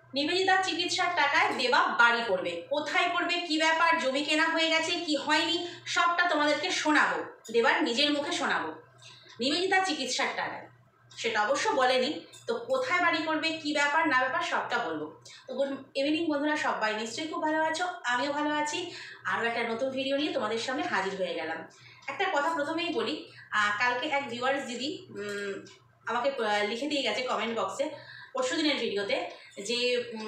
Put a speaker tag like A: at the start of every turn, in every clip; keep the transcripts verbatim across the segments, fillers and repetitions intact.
A: নিবেদিতার চিকিৎসার টাকায় দেবা বাড়ি করবে। কোথায় করবে, কি ব্যাপার, জমি কেনা হয়ে গেছে কি হয়নি, সবটা তোমাদেরকে শোনাবো, দেবার নিজের মুখে শোনাবো। নিবেদিতার চিকিৎসার টাকায়, সেটা অবশ্য বলেনি, তো কোথায় বাড়ি করবে, কি ব্যাপার না ব্যাপার সবটা বলবো। তো গুড ইভিনিং বন্ধুরা, সবাই নিশ্চয়ই খুব ভালো আছো, আমিও ভালো আছি। আরও একটা নতুন ভিডিও নিয়ে তোমাদের সামনে হাজির হয়ে গেলাম। একটা কথা প্রথমেই বলি, কালকে এক ভিউয়ার্স দিদি আমাকে লিখে দিয়ে গেছে কমেন্ট বক্সে পরশু দিনের ভিডিওতে যে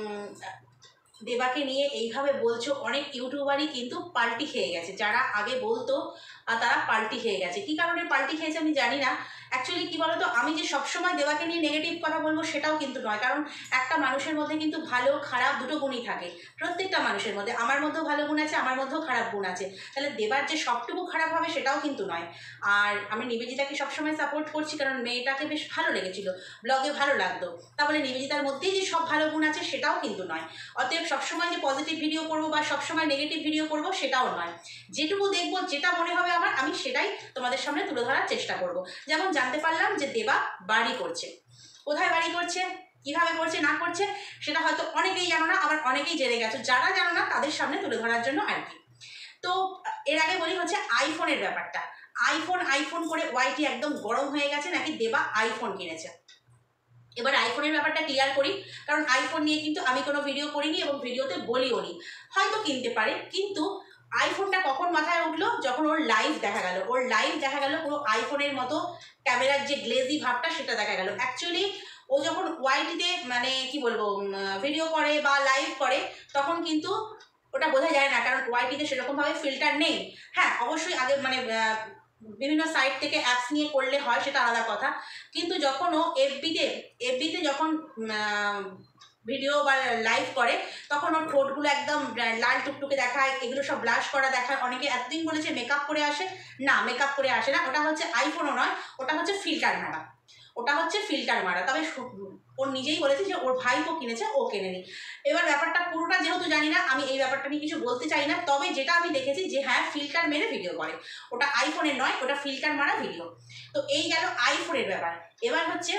A: দেবাকে নিয়ে এইভাবে বলছো, অনেক ইউটিউবারই কিন্তু পাল্টি খেয়ে গেছে, যারা আগে বলতো তারা পাল্টি খেয়ে গেছে। কী কারণে পাল্টি খেয়েছে আমি জানি না। অ্যাকচুয়ালি কী বলতো, আমি যে সবসময় দেবাকে নিয়ে নেগেটিভ কথা বলবো সেটাও কিন্তু নয়, কারণ একটা মানুষের মধ্যে কিন্তু ভালো খারাপ দুটো গুণই থাকে, প্রত্যেকটা মানুষের মধ্যে। আমার মধ্যেও ভালো গুণ আছে, আমার মধ্যেও খারাপ গুণ আছে, তাহলে দেবার যে সবটুকু খারাপ হবে সেটাও কিন্তু নয়। আর আমি নিবেদিতাকে সবসময় সাপোর্ট করছি, কারণ মেয়েটাকে বেশ ভালো লেগেছিল, ব্লগে ভালো লাগতো, তাহলে নিবেদিতার মধ্যেই যে সব ভালো গুণ আছে সেটাও কিন্তু নয়। অতএব সবসময় যে পজিটিভ ভিডিও করবো বা সবসময় নেগেটিভ ভিডিও করবো সেটাও নয়। যেটুকু দেখবো, যেটা মনে হবে আমার, আমি সেটাই তোমাদের সামনে তুলে ধরার চেষ্টা করব। যেমন জানতে পারলাম যে দেবা বাড়ি করছে, কোথায় বাড়ি করছে, কিভাবে করছে না করছে সেটা হয়তো অনেকেই জানো না, আবার অনেকেই জেনে গেছো, যারা জানো না তাদের সামনে তুলে ধরার জন্য আর কি। তো এর আগে বলি হচ্ছে আইফোনের ব্যাপারটা। আইফোন আইফোন করে ওয়াইটি একদম গরম হয়ে গেছে, নাকি দেবা আইফোন কিনেছে। এবার আইফোনের ব্যাপারটা ক্লিয়ার করি, কারণ আইফোন নিয়ে কিন্তু আমি কোনো ভিডিও করিনি এবং ভিডিওতে বলিও নি। হয়তো কিনতে পারে, কিন্তু আইফোনটা কখন মাথায় উঠলো, যখন ওর লাইভ দেখা গেল। ওর লাইভ দেখা গেল পুরো আইফোনের মতো, ক্যামেরার যে গ্লেজি ভাবটা সেটা দেখা গেল। অ্যাকচুয়ালি ও যখন ওয়াইটিতে মানে কি বলবো ভিডিও করে বা লাইভ করে, তখন কিন্তু ওটা বোঝা যায় না, কারণ ওয়াইটিতে সেরকমভাবে ফিল্টার নেই। হ্যাঁ, অবশ্যই আগে মানে বিভিন্ন সাইট থেকে অ্যাপস নিয়ে করলে হয়, সেটা আলাদা কথা। কিন্তু যখন ও এফবিতে এফবিতে যখন ভিডিও বা লাইভ করে, তখন ওর ঠোঁটগুলো একদম লাল টুকটুকে দেখায়, এগুলো সব ব্লাশ করা দেখায়। অনেকে এতদিন বলেছে মেকআপ করে আসে, না মেকআপ করে আসে না, ওটা হচ্ছে আইফোনও নয়, ওটা হচ্ছে ফিল্টার মারা, ওটা হচ্ছে ফিল্টার মারা। তবে ওর নিজেই বলেছে যে ওর ভাইপো কিনেছে, ও কেনেনি। এবার ব্যাপারটা পুরোটা যেহেতু জানি না, আমি এই ব্যাপারটা নিয়ে কিছু বলতে চাই না। তবে যেটা আমি দেখেছি যে হ্যাঁ, ফিল্টার মেরে ভিডিও করে, ওটা আইফোনের নয়, ওটা ফিল্টার মারা ভিডিও। তো এই গেল আইফোনের ব্যাপার। এবার হচ্ছে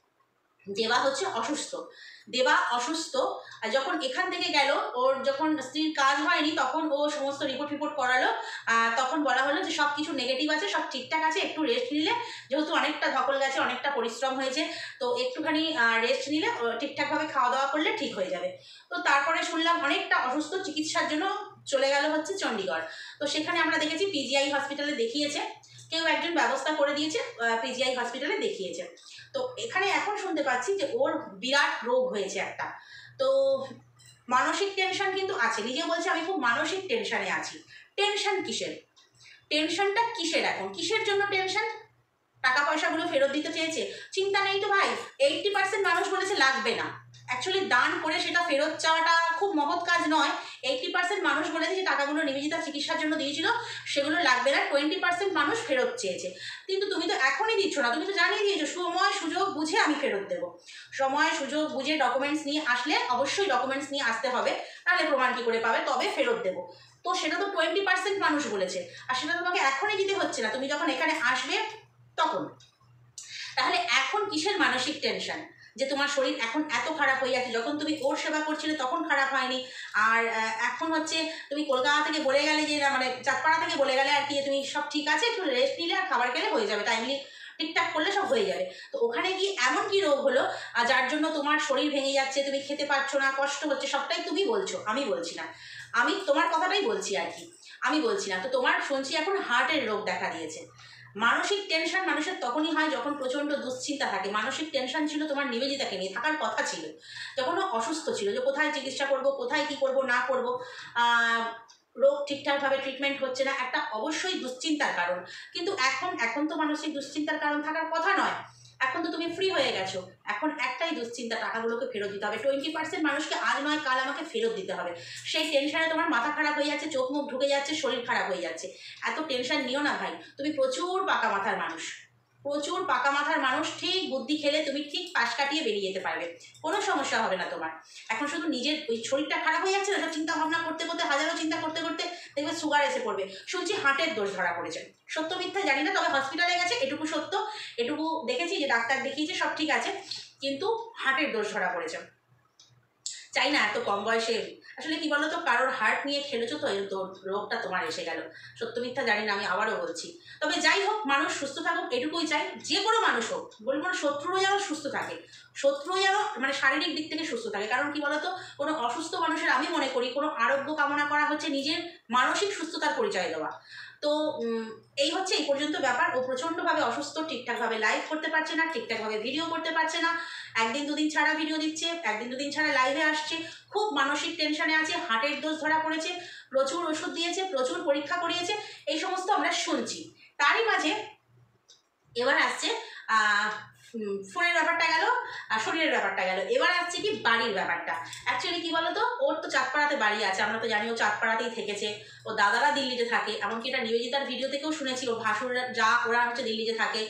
A: দেবা হচ্ছে অসুস্থ। দেবা অসুস্থ আর যখন এখান থেকে গেল, ওর যখন স্ত্রীর কাজ হয়নি, তখন ও সমস্ত রিপোর্ট রিপোর্ট করালো। তখন বলা হলো যে সব কিছু নেগেটিভ আছে, সব ঠিকঠাক আছে, একটু রেস্ট নিলে, যেহেতু অনেকটা ধকল গেছে, অনেকটা পরিশ্রম হয়েছে, তো একটুখানি রেস্ট নিলে, ঠিকঠাকভাবে খাওয়া দাওয়া করলে ঠিক হয়ে যাবে। তো তারপরে শুনলাম অনেকটা অসুস্থ, চিকিৎসার জন্য চলে গেল হচ্ছে চণ্ডীগড়। তো সেখানে আমরা দেখেছি পিজিআই হসপিটালে দেখিয়েছে, কেউ একজন ব্যবস্থা করে দিয়েছে, পিজিআই হসপিটালে দেখিয়েছে। তো এখানে এখন শুনতে পাচ্ছি যে ওর বিরাট রোগ হয়েছে একটা। তো মানসিক টেনশন কিন্তু আছে, নিজে বলছে আমি খুব মানসিক টেনশনে আছি। টেনশন কিসের, টেনশনটা কিসের, এখন কিসের জন্য টেনশন? টাকা পয়সাগুলো ফেরত দিতে চেয়েছে, চিন্তা নেই তো ভাই। এইটটি পার্সেন্ট মানুষ বলেছে লাগবে না। অ্যাকচুয়ালি দান করে সেটা ফেরত চাওয়াটা খুব মহৎ কাজ নয়। এইটটি পার্সেন্ট মানুষ বলেছে যে টাকাগুলো নিবেদিতা চিকিৎসার জন্য দিয়েছিল, সেগুলো লাগবে না। টোয়েন্টি পার্সেন্ট মানুষ ফেরত চেয়েছে, কিন্তু তুমি তো এখনই দিচ্ছ না, তুমি তো জানিয়ে দিয়েছো সময় সুযোগ বুঝে আমি ফেরত দেবো। সময় সুযোগ বুঝে ডকুমেন্টস নিয়ে আসলে, অবশ্যই ডকুমেন্টস নিয়ে আসতে হবে, তাহলে প্রমাণ কী করে পাবে, তবে ফেরত দেবো। তো সেটা তো টোয়েন্টি পার্সেন্ট মানুষ বলেছে, আর সেটা তোমাকে এখনই দিতে হচ্ছে না, তুমি যখন এখানে আসবে তখন। তাহলে এখন কিসের মানসিক টেনশন, যে তোমার শরীর এখন এত খারাপ হয়ে যাচ্ছে? যখন তুমি ওর সেবা করছিলে তখন খারাপ হয়নি, আর এখন হচ্ছে তুমি কলকাতা থেকে বলে গেলে যে মানে চাঁদপাড়া থেকে বলে গেলে আর কি, তুমি সব ঠিক আছে, একটু রেস্ট নিলে আর খাবার খেলে হয়ে যাবে, টাইমলি ঠিকঠাক করলে সব হয়ে যাবে। তো ওখানে গিয়ে এমন কি রোগ হলো যার জন্য তোমার শরীর ভেঙে যাচ্ছে, তুমি খেতে পারছো না, কষ্ট হচ্ছে, সবটাই তুমি বলছো, আমি বলছি না, আমি তোমার কথাটাই বলছি আর কি, আমি বলছি না। তো তোমার শুনছি এখন হার্টের রোগ দেখা দিয়েছে। মানসিক টেনশন মানুষের তখনই হয় যখন প্রচণ্ড দুশ্চিন্তা থাকে। মানসিক টেনশন ছিল তোমার নিবেদিতাকে নিয়ে, থাকার কথা ছিল যখন ও অসুস্থ ছিল, যে কোথায় চিকিৎসা করব, কোথায় কি করব না করব, রোগ ঠিকঠাকভাবে ট্রিটমেন্ট হচ্ছে না, একটা অবশ্যই দুশ্চিন্তার কারণ। কিন্তু এখন এখন তো মানসিক দুশ্চিন্তার কারণ থাকার কথা নয়, এখন তো তুমি ফ্রি হয়ে গেছো। এখন একটাই দুশ্চিন্তা, টাকাগুলোকে ফেরত দিতে হবে। টোয়েন্টি পার্সেন্ট মানুষকে আজ নয় কাল আমাকে ফেরত দিতে হবে, সেই টেনশনে তোমার মাথা খারাপ হয়ে যাচ্ছে, চোখ মুখ ঢুকে যাচ্ছে, শরীর খারাপ হয়ে যাচ্ছে। এত টেনশন নিও না ভাই, তুমি প্রচুর পাকা মাথার মানুষ, প্রচুর পাকা মাথার মানুষ। ঠিক বুদ্ধি খেলে তুমি ঠিক পাশ কাটিয়ে বেরিয়ে যেতে পারবে, কোনো সমস্যা হবে না তোমার। এখন শুধু নিজের ওই শরীরটা খারাপ হয়ে যাচ্ছে না, সব চিন্তা ভাবনা করতে করতে, হাজারো চিন্তা করতে করতে দেখবে সুগার এসে পড়বে। শুনছি হার্টের দোষ ধরা পড়েছে, সত্য মিথ্যা জানি না, তবে হসপিটালে গেছে এটুকু সত্য, এটুকু দেখেছি যে ডাক্তার দেখিয়েছে সব ঠিক আছে, কিন্তু হার্টের দোষ ধরা পড়েছে। চাই না এত কম বয়সে। আসলে কি বলতো, কারোর হার্ট নিয়ে খেলেছো তো এই তো রোগটা তোমার এসে গেল। সত্য মিথ্যা জানি না, আমি আবারও বলছি। তবে যাই হোক, মানুষ সুস্থ থাকুক এটুকুই চাই। যে কোনো মানুষ হোক, বলবো না শত্রুও যেন সুস্থ থাকে, শত্রুও যেন মানে শারীরিক দিক থেকে সুস্থ থাকে। কারণ কি বলতো, কোনো অসুস্থ মানুষের আমি মনে করি কোনো আরোগ্য কামনা করা হচ্ছে নিজের মানসিক সুস্থতার পরিচয় দেওয়া। তো এই হচ্ছে এই পর্যন্ত ব্যাপার। ও প্রচণ্ডভাবে অসুস্থ, ঠিকঠাকভাবে লাইভ করতে পারছে না, ঠিকঠাকভাবে ভিডিও করতে পারছে না, একদিন দুদিন ছাড়া ভিডিও দিচ্ছে, একদিন দুদিন ছাড়া লাইভে আসছে, খুব মানসিক টেনশনে আছে, হার্টের ডোজ ধরা পড়েছে, প্রচুর ওষুধ দিয়েছে, প্রচুর পরীক্ষা করিয়েছে, এই সমস্ত আমরা শুনছি। তারই মাঝে এবার আসছে ফোনের ব্যাপারটা গেল, আর শরীরের ব্যাপারটা গেল, এবার আসছে কি বাড়ির ব্যাপারটা। অ্যাকচুয়ালি কি বলতো, ওর তো চাঁদপাড়াতে বাড়ি আছে, আমরা তো জানি ও চাঁদপাড়াতেই থেকেছে, ও দাদারা দিল্লিতে থাকে, এমনকি এটা নিবেদিতার ভিডিও থেকেও শুনেছি, ওর ভাসুর যা ওরা হচ্ছে দিল্লিতে থাকে,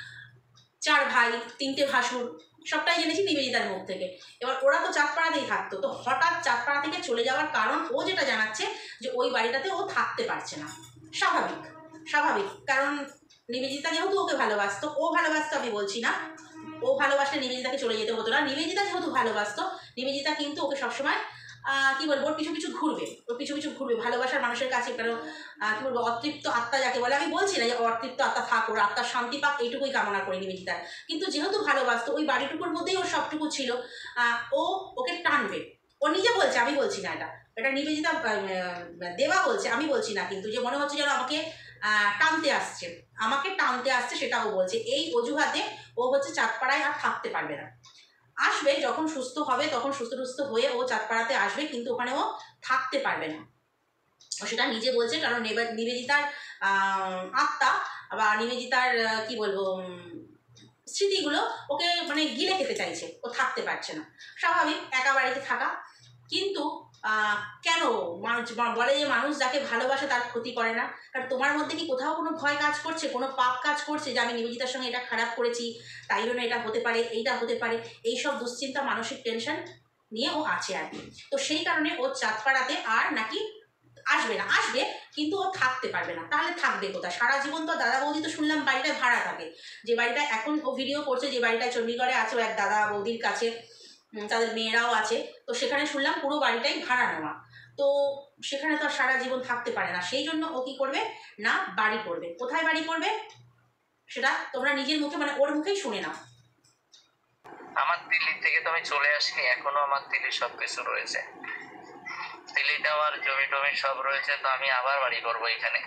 A: চার ভাই তিনটে ভাসুর, সবটাই জেনেছি নিবেদিতার মুখ থেকে। এবার ওরা তো চাঁদপাড়াতেই থাকতো, তো হঠাৎ চাঁদপাড়া থেকে চলে যাওয়ার কারণ ও যেটা জানাচ্ছে যে ওই বাড়িটাতে ও থাকতে পারছে না। স্বাভাবিক স্বাভাবিক কারণ নিবেদিতা যেহেতু ওকে ভালোবাসতো, ও ভালোবাসতো আমি বলছি না, ও ভালোবাসলে নিবেদিতাকে চলে যেতে হতো না। নিবেদিতা যেহেতু ভালোবাসতো, নিবেদিতা কিন্তু ওকে সবসময় কি বলবো, ওর পিছু পিছু ঘুরবে, ওর পিছু পিছু ঘুরবে ভালোবাসার মানুষের কাছে। কারণ কি বলবো, অতৃপ্ত আত্মা যাকে বলে, আমি বলছি না যে অতৃপ্ত আত্মা থাক, ওর আত্মার শান্তি পাক, এইটুকুই কামনা করি নিবেদিতার। কিন্তু যেহেতু ভালোবাসতো, ওই বাড়িটুকুর মধ্যেই ওর সবটুকু ছিল, ও ওকে টানবে। ও নিজে বলছে, আমি বলছি না, এটা এটা নিবেদিতা দেবা বলছে, আমি বলছি না, কিন্তু যে মনে হচ্ছে যেন আমাকে টানতে আসছে, আমাকে টানতে আসছে সেটাও বলছে। এই অজুহাতে ও হচ্ছে চাঁদপাড়ায় আর থাকতে পারবে না। আসবে যখন সুস্থ হবে, তখন সুস্থ সুস্থ হয়ে ও চাঁদপাড়াতে আসবে, কিন্তু ওখানে ও থাকতে পারবে না, ও সেটা নিজে বলছে। কারণ নিবেদিতার আত্মা বা নিবেদিতার কি বলবো স্মৃতিগুলো ওকে মানে গিলে খেতে চাইছে, ও থাকতে পারছে না। স্বাভাবিক একা বাড়িতে থাকা, কিন্তু কেন মানুষ বলে যে মানুষ যাকে ভালোবাসে তার ক্ষতি করে না? কারণ তোমার মধ্যে কি কোথাও কোনো ভয় কাজ করছে, কোনো পাপ কাজ করছে যে আমি নিবেদিতার সঙ্গে এটা খারাপ করেছি, তাই জন্য এটা হতে পারে, এইটা হতে পারে, এইসব দুশ্চিন্তা মানসিক টেনশন নিয়ে ও আছে আর কি। তো সেই কারণে ও চাঁদপাড়াতে আর নাকি আসবে না, আসবে কিন্তু ও থাকতে পারবে না। তাহলে থাকবে কোথায়? সারা জীবন তো দাদা বৌদি তো শুনলাম বাড়িটায় ভাড়া থাকে, যে বাড়িটা এখন ও ভিডিও করছে, যে বাড়িটায় চণ্ডীগড়ে আছে ও এক দাদা বৌদির কাছে, তাদের মেয়েরাও আছে, তো সেখানে শুনলাম পুরো বাড়িটাই ভাড়া নেওয়া। তো সেখানে তো আর সারা জীবন থাকতে পারে না, সেই জন্য ও কি করবে না, বাড়ি করবে। কোথায় বাড়ি করবে সেটা তোমরা নিজের মুখে মানে ওর মুখেই শুনে নাও।
B: আমার দিল্লি থেকে তো আমি চলে আসিনি, এখনো আমার দিল্লি সবকিছু রয়েছে, দিল্লিতে আমার জমি টমি সব রয়েছে, তো আমি আবার বাড়ি করবো এখানে।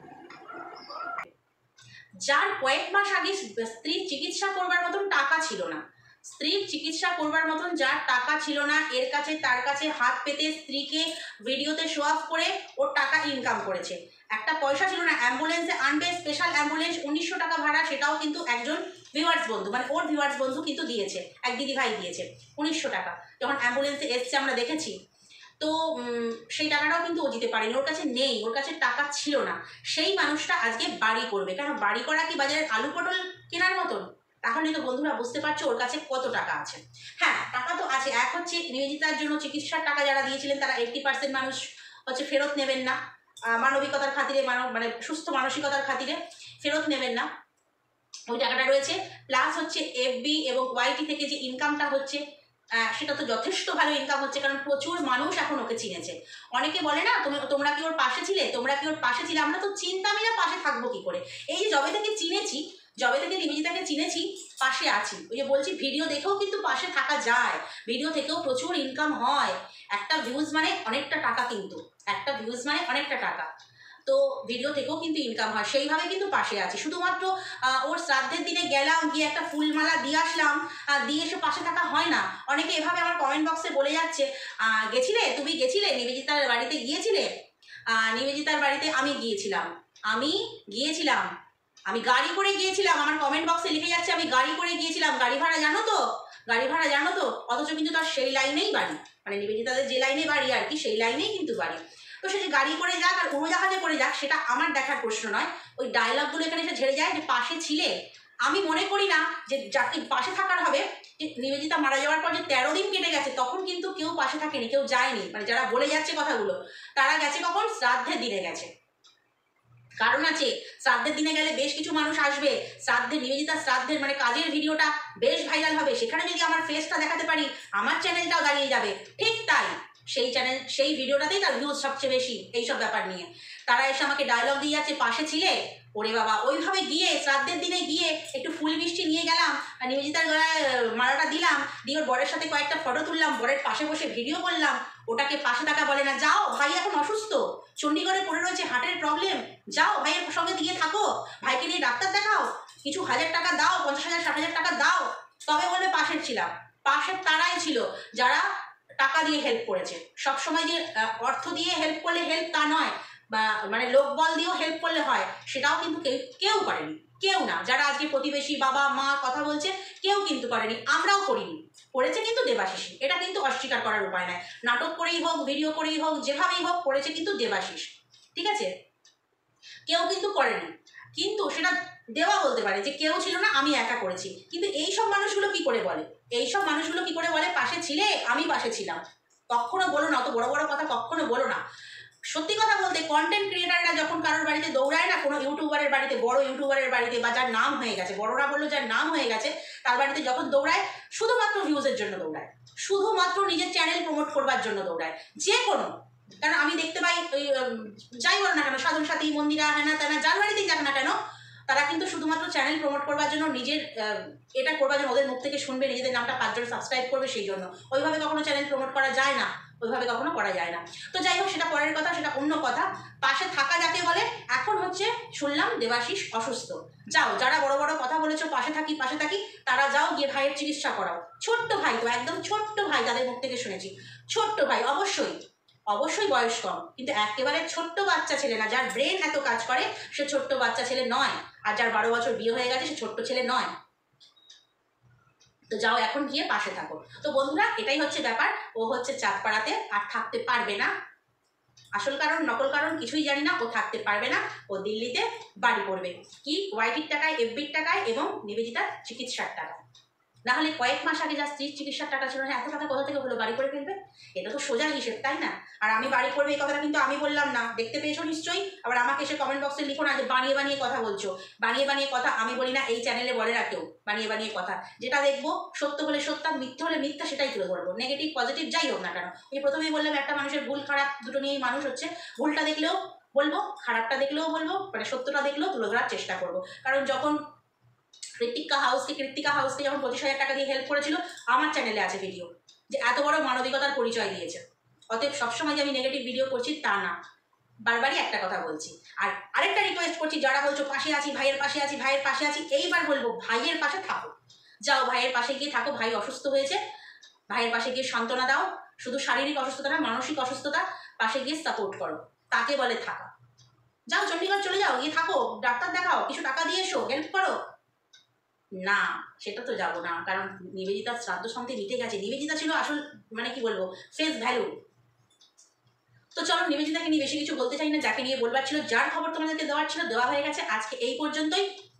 A: যার কয়েক মাস আগে স্ত্রীর চিকিৎসা করবার মতন টাকা ছিল না, স্ত্রীর চিকিৎসা করবার মতন যার টাকা ছিল না, এর কাছে তার কাছে হাত পেতে স্ত্রীকে ভিডিওতে শো অফ করে ওর টাকা ইনকাম করেছে। একটা পয়সা ছিল না, অ্যাম্বুলেন্সে আনবে, স্পেশাল অ্যাম্বুলেন্স উনিশশো টাকা ভাড়া, সেটাও কিন্তু একজন ভিউয়ার্স বন্ধু মানে ওর ভিউয়ার্স বন্ধু কিন্তু দিয়েছে, এক দিদি ভাই দিয়েছে উনিশশো টাকা, যখন অ্যাম্বুলেন্সে এসছে আমরা দেখেছি। তো সেই টাকাটাও কিন্তু ও দিতে পারেনি, ওর কাছে নেই, ওর কাছে টাকা ছিল না। সেই মানুষটা আজকে বাড়ি করবে, কেন বাড়ি করা কি বাজারের আলু পটল কেনার মতন? তাহলে তো বন্ধুরা বুঝতে পারছো ওর কাছে কত টাকা আছে। হ্যাঁ টাকা তো আছে, এক হচ্ছে নিবেদিতার জন্য চিকিৎসার টাকা যারা দিয়েছিলেন তারা এইটটি পার্সেন্ট মানুষ হচ্ছে ফেরত নেবেন না, মানবিকতার খাতিরে, মানব মানে সুস্থ মানসিকতার খাতিরে ফেরত নেবেন না, ওই টাকাটা রয়েছে। প্লাস হচ্ছে এফবি এবং ওয়াইটি থেকে যে ইনকামটা হচ্ছে সেটা তো যথেষ্ট ভালো ইনকাম হচ্ছে, কারণ প্রচুর মানুষ এখন ওকে চিনেছে। অনেকে বলে না তুমি তোমরা কি ওর পাশে ছিলে, তোমরা কি ওর পাশে ছিলে? আমরা তো চিনতামই না, পাশে থাকবো কি করে? এই যে যবে থেকে চিনেছি, যবে থেকে নিবেদিতাকে চিনেছি পাশে আছি। ওই যে বলছি ভিডিও দেখেও কিন্তু পাশে থাকা যায়, ভিডিও থেকেও প্রচুর ইনকাম হয়। একটা ভিউজ মানে অনেকটা টাকা, কিন্তু একটা ভিউজ মানে অনেকটা টাকা, তো ভিডিও থেকেও কিন্তু ইনকাম হয়, সেইভাবে কিন্তু পাশে আছি। শুধুমাত্র ওর শ্রাদ্ধের দিনে গেলাম, গিয়ে একটা ফুলমালা দিয়ে আসলাম, দিয়ে এসে পাশে থাকা হয় না। অনেকে এভাবে আমার কমেন্ট বক্সে বলে যাচ্ছে, গেছিলে তুমি, গেছিলে নিবেদিতার বাড়িতে, গিয়েছিলে নিবেদিতার বাড়িতে? আমি গিয়েছিলাম, আমি গিয়েছিলাম আমি গাড়ি করে গিয়েছিলাম। আমার কমেন্ট বক্সে লিখে যাচ্ছে আমি গাড়ি করে গিয়েছিলাম, গাড়ি ভাড়া জানো তো, গাড়ি ভাড়া জানো তো, অথচ কিন্তু তার সেই লাইনেই বাড়ি, মানে নিবেদিতাদের যে লাইনে বাড়ি আর কি, সেই লাইনেই কিন্তু বাড়ি। তো সে যে গাড়ি করে যাক আর উড়োজাহাজে করে যাক সেটা আমার দেখার প্রশ্ন নয়। ওই ডায়লগগুলো এখানে এসে ঝেড়ে যায় যে পাশে ছিলে। আমি মনে করি না যে যাকে পাশে থাকার হবে, যে নিবেদিতা মারা যাওয়ার পর যে তেরো দিন কেটে গেছে তখন কিন্তু কেউ পাশে থাকেনি, কেউ যায়নি, মানে যারা বলে যাচ্ছে কথাগুলো তারা গেছে কখন? শ্রাদ্ধের দিনে গেছে। কারণ আছে, শ্রাদ্ধের দিনে গেলে বেশ কিছু মানুষ আসবে, শ্রাদ্ধের নিবেদিতা শ্রাদ্ধের মানে কাজের ভিডিওটা বেশ ভাইরাল হবে, সেখানে যদি আমার ফেসটা দেখাতে পারি আমার চ্যানেলটাও দাঁড়িয়ে যাবে। ঠিক তাই, সেই চ্যানেল সেই ভিডিওটাতেই তার ভিউজ সবচেয়ে বেশি এইসব ব্যাপার নিয়ে। তারা এসে আমাকে ডায়লগ দিয়ে যাচ্ছে, পাশে ছিলে? ওরে বাবা, ওইভাবে গিয়ে শ্রাদ্ধের দিনে গিয়ে একটু ফুল মিষ্টি নিয়ে গেলাম, নিবেদিতার গলায় মালাটা দিলাম, দিয়ে ওর বরের সাথে কয়েকটা ফটো তুললাম, বরের পাশে বসে ভিডিও করলাম, ওটাকে পাশে থাকা বলে না। যাও ভাই এখন অসুস্থ, চণ্ডীগড়ে পড়ে রয়েছে, হার্টের প্রবলেম, যাও ভাইয়ের সঙ্গে দিয়ে থাকো, ভাইকে নিয়ে ডাক্তার দেখাও, কিছু হাজার টাকা দাও, পঞ্চাশ হাজার ষাট হাজার টাকা দাও, তবে বলবে পাশের ছিলাম। পাশের তারাই ছিল যারা টাকা দিয়ে হেল্প করেছে। সবসময় যে অর্থ দিয়ে হেল্প করলে হেল্প তা নয়, বা মানে লোকবল দিয়েও হেল্প করলে হয়, সেটাও কিন্তু কেউ কেউ করেনি, কেউ না। যারা আজকে প্রতিবেশী বাবা মা কথা বলছে, কেউ কিন্তু করেনি, আমরাও করিনি, করেছে কিন্তু দেবাশিস। এটা কিন্তু অস্বীকার করার উপায় নাই। নাটক করেই হোক, ভিডিও করেই হোক, যেভাবেই হোক, করেছে কিন্তু দেবাশিস। ঠিক আছে, কেউ কিন্তু করেনি। কিন্তু সেটা দেওয়া বলতে পারে যে কেউ ছিল না, আমি একা করেছি। কিন্তু এই সব মানুষগুলো কি করে বলে, এই সব মানুষগুলো কি করে বলে পাশে ছিলে? আমি পাশে ছিলাম। কখনো বলো না, অত বড় বড় কথা কখনো বলো না। সত্যি কথা বলতে, কন্টেন্ট ক্রিয়েটাররা যখন কারোর বাড়িতে দৌড়ায় না, কোনো ইউটিউবারের বাড়িতে, বড় ইউটিউবারের বাড়িতে, বা যার নাম হয়ে গেছে, বড়রা বললো যার নাম হয়ে গেছে, তার বাড়িতে যখন দৌড়ায়, শুধুমাত্র ভিউজের জন্য দৌড়ায়, শুধুমাত্র নিজের চ্যানেল প্রমোট করবার জন্য দৌড়ায়। যে কোনো, কারণ আমি দেখতে পাই ওই যাই বল না কেন, সাধন সাথী, মন্দিরা, হ্যানা তেনা, যার বাড়িতেই যাক না কেন, তারা কিন্তু শুধুমাত্র চ্যানেল প্রমোট করবার জন্য, নিজের এটা করবার জন্য, ওদের মুখ থেকে শুনবে, নিজেদের নামটা পাঁচজন সাবস্ক্রাইব করবে, সেই জন্য। ওইভাবে কখনো চ্যানেল প্রমোট করা যায় না, ওইভাবে কখনো করা যায় না। তো যাই হোক, সেটা পরের কথা, সেটা অন্য কথা। পাশে থাকা যাকে বলে, এখন হচ্ছে শুনলাম দেবাশিস অসুস্থ। যাও, যারা বড় বড় কথা বলেছো পাশে থাকি পাশে থাকি, তারা যাও গিয়ে ভাইয়ের চিকিৎসা করাও। ছোট্ট ভাই তো, একদম ছোট্ট ভাই, তাদের মুখ থেকে শুনেছি, ছোট্ট ভাই, অবশ্যই অবশ্যই বয়স কম, কিন্তু একেবারে ছোট্ট বাচ্চা ছেলে না। যার ব্রেন এত কাজ করে সে ছোট্ট বাচ্চা ছেলে নয়, আর যার বারো বছর বিয়ে হয়ে গেছে সে ছোট্ট ছেলে নয়। তো যাও এখন গিয়ে পাশে থাকো। তো বন্ধুরা, এটাই হচ্ছে ব্যাপার। ও হচ্ছে চাঁদপাড়াতে আর থাকতে পারবে না। আসল কারণ নকল কারণ কিছুই জানি না, ও থাকতে পারবে না, ও দিল্লিতে বাড়ি করবে। কি ওয়াইটির টাকায়, এফবির টাকায় এবং নিবেদিতার চিকিৎসার টাকা। না হলে কয়েক মাস আগে যা স্ত্রীর চিকিৎসার টাকা ছিল না, এত টাকা কোথা থেকে হলো বাড়ি করে ফেলবে? এটা তো সোজা হিসেব, তাই না? আর আমি বাড়ি করবে এই কথাটা কিন্তু আমি বললাম না, দেখতে পেয়েছো নিশ্চয়ই। আবার আমাকে এসে কমেন্ট বক্সে লিখো না যে বানিয়ে বানিয়ে কথা বলছো। বানিয়ে বানিয়ে কথা আমি বলি না, এই চ্যানেলে বলে না কেউ বানিয়ে বানিয়ে কথা। যেটা দেখবো সত্য হলে সত্য, মিথ্যে হলে মিথ্যা, সেটাই তুলে ধরবো। নেগেটিভ পজিটিভ যাই হোক না কেন, এই প্রথমেই বললাম একটা মানুষের ভুল খারাপ দুটো নিয়েই মানুষ হচ্ছে। ভুলটা দেখলেও বলবো, খারাপটা দেখলেও বলবো, মানে সত্যটা দেখলেও তুলে ধরার চেষ্টা করবো। কারণ যখন কৃতিকা হাউসকে কৃতিকা হাউসকে যখন পঁচিশ হাজার টাকা দিয়ে হেল্প করেছিল, আমার চ্যানেলে আছে ভিডিও, যে এত বড় মানবিকতার পরিচয় দিয়েছে। অতএব সবসময় যে আমি নেগেটিভ ভিডিও করছি তা না, বারবারই একটা কথা বলছি। আর আরেকটা রিকোয়েস্ট করছি, যারা বলছো পাশে আছি, ভাইয়ের পাশে আছি, ভাইয়ের পাশে আছি, এইবার বলবো ভাইয়ের পাশে থাকো। যাও ভাইয়ের পাশে গিয়ে থাকো। ভাই অসুস্থ হয়েছে, ভাইয়ের পাশে গিয়ে সান্ত্বনা দাও। শুধু শারীরিক অসুস্থতা না, মানসিক অসুস্থতা, পাশে গিয়ে সাপোর্ট করো, তাকে বলে থাকা। যাও চণ্ডীগড় চলে যাও, গিয়ে থাকো, ডাক্তার দেখাও, কিছু টাকা দিয়ে এসো, হেল্প করো। না, সেটা তো যাবো না, কারণ নিবেদিতার শ্রাদ্ধ শান্তি মিটে গেছে। নিবেদিতা ছিল আসল, মানে কি বলবো, ফেস ভ্যালু। তো চলো, নিবেদিতাকে নিয়ে বেশি কিছু বলতে চাই না, যাকে নিয়ে বলবার ছিল, যার খবর তোমাদেরকে দেওয়ার ছিল দেওয়া হয়ে গেছে। আজকে এই পর্যন্তই।